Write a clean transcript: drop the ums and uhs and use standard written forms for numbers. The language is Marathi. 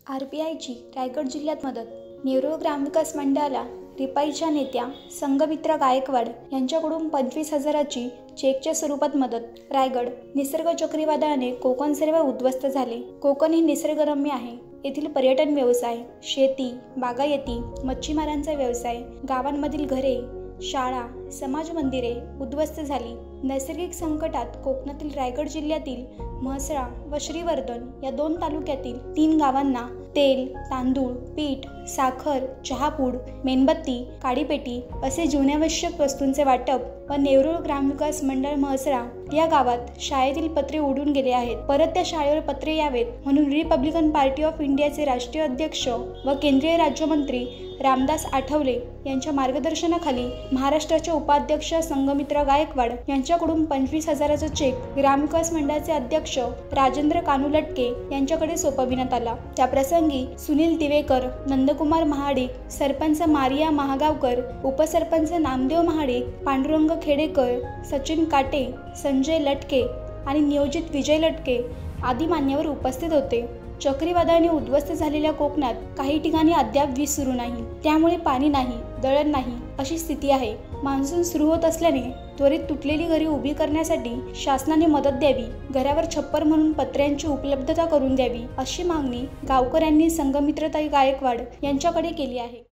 आरपीआयची रायगड जिल्ह्यात मदत. नेरूळ ग्रामविकास मंडळाला रिपाईच्या नेत्या संघमित्रा गायकवाड यांच्याकडून 25,000ची चेकच्या स्वरूपात मदत. रायगड. निसर्ग चक्रीवादळाने कोकण सर्व उद्ध्वस्त झाले. कोकण हे निसर्गरम्य आहे. येथील पर्यटन व्यवसाय, शेती, बागायती, मच्छीमारांचा व्यवसाय, गावांमधील घरे, शाळा, समाज मंदिरे उद्ध्वस्त झाली. नैसर्गिक संकटात कोकणातील रायगड जिल्ह्यातील म्हसळा व श्रीवर्धन या 2 तालुक्यातील 3 गावांना तेल, तांदूळ, पीठ, साखर, चहापूड, मेणबत्ती, काडीपेटी असे जीवनावश्यक वस्तूंचे वाटप व नेरूळ ग्रामविकास मंडळ म्हसळा या गावात शाळेतील पत्रे उडून गेले आहेत. परत त्या शाळेवर पत्रे यावेत म्हणून रिपब्लिकन पार्टी ऑफ इंडियाचे राष्ट्रीय अध्यक्ष व केंद्रीय राज्यमंत्री रामदास आठवले यांच्या मार्गदर्शनाखाली महाराष्ट्राचे उपाध्यक्ष संघमित्रा गायकवाड यांच्याकडून 25,000चा चेक ग्रामविकास मंडळाचे अध्यक्ष राजेंद्र कानुलटके यांच्याकडे सोपविण्यात आला. त्याप्रसंगी सुनील दिवेकर, नंदकुमार महाडिक, सरपंच मारिया महागावकर, उपसरपंच नामदेव महाडिक, पांडुरंग खेडेकर, सचिन काटे, संजय लटके आणि नियोजित विजय लटके आदी मान्यवर उपस्थित होते. चक्रीवादळाने उद्ध्वस्त झालेल्या कोकणात काही ठिकाणी अद्याप वीज सुरू नाही, त्यामुळे पाणी नाही, दळण नाही अशी स्थिती आहे. मान्सून सुरू होत असल्याने त्वरित तुटलेली घरे उभी करण्यासाठी शासनाने मदत द्यावी, घरावर छप्पर म्हणून पत्र्यांची उपलब्धता करून द्यावी अशी मागणी गावकऱ्यांनी संघमित्राताई गायकवाड यांच्याकडे केली आहे.